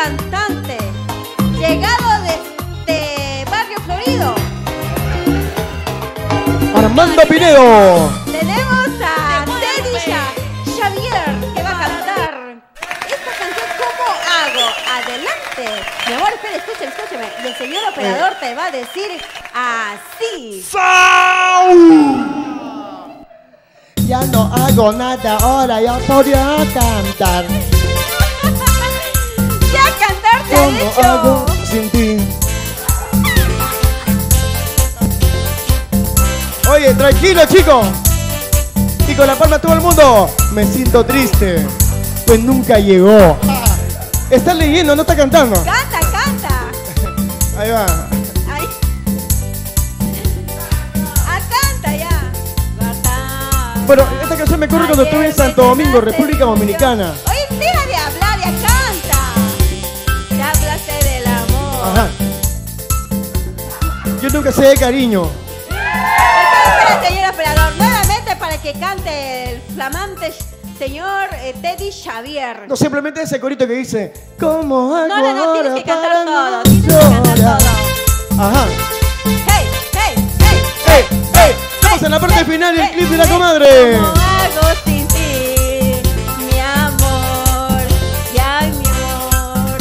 cantante llegado desde Barrio Florido. Armando Pinedo. Tenemos a Teddy Xavier que va a cantar esta canción ¿Cómo hago? Adelante. Mi amor, espera, escúchame. Y el señor operador te va a decir así. Ya no hago nada, ahora ya podría cantar. Ya cantar te han ¿Cómo hecho. hago sin ti? Oye, tranquilo, chico. Y con la palma todo el mundo. Me siento triste, pues nunca llegó. Está leyendo, no está cantando. Canta. Ahí va. Ahí. Canta ya. Bueno, esta canción me ocurre cuando estuve en Santo Domingo, República Dominicana. Oye, deja de hablar, ya canta. Ya hablaste del amor. Ajá. Yo nunca sé de cariño. Espera, señor operador, nuevamente para que cante el flamante señor Teddy Xavier. No, simplemente ese corito que dice ¿cómo hago No, ahora tienes que cantar para todo, no tienes que cantar llorar? todo. Ajá. Hey. Estamos en la parte final y el clip de la comadre. ¿Cómo hago sin ti, mi amor? Ya, mi amor.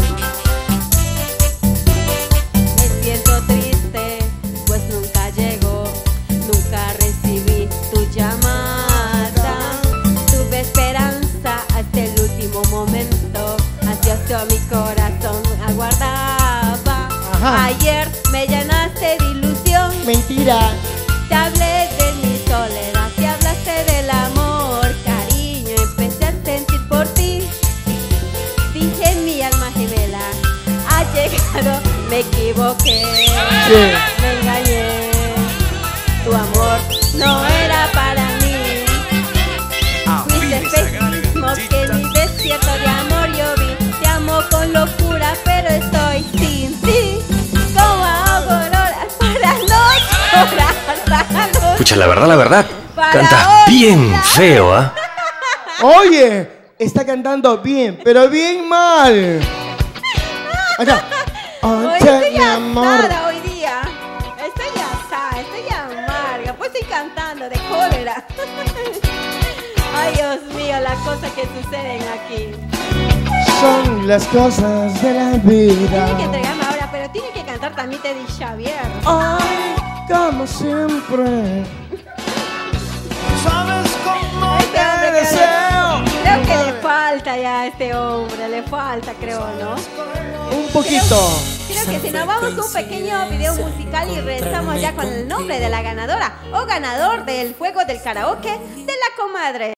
Me siento triste, pues nunca llegó, nunca recibí tu llamada. Tuve esperanza hasta el último momento, ansioso mi corazón aguardaba. Ajá. Ayer me llenaste de ilusión. Mentira. Te hablé de mi soledad, te hablaste del amor, cariño, empecé a sentir por ti. Dije mi alma gemela, ha llegado, me equivoqué, Sí. me engañé. Tu amor no era para mí. Mis espejismos que en mi desierto de amor yo vi. Te amo con locura, pero estoy sin ti. ¿Cómo hago horas para no llorar? Escucha, la verdad, Para cantas hoy. bien feo, ¿ah? Oye, está cantando bien, pero bien mal. Allá. Hoy Oye, estoy mi amor. asada hoy día. Estoy asada, estoy amarga. Pues estoy cantando de cólera. Ay, Dios mío, las cosas que suceden aquí. Son las cosas de la vida. Tiene que entregarme ahora, pero tiene que cantar también Teddy Xavier. Ay, como siempre. Sabes cómo Este hombre te deseo. Creo que le falta ya a este hombre, le falta, creo, ¿no? Un poquito. Creo que si nos vamos a un pequeño video musical y regresamos ya con el nombre de la ganadora o ganador del juego del karaoke de la comadre.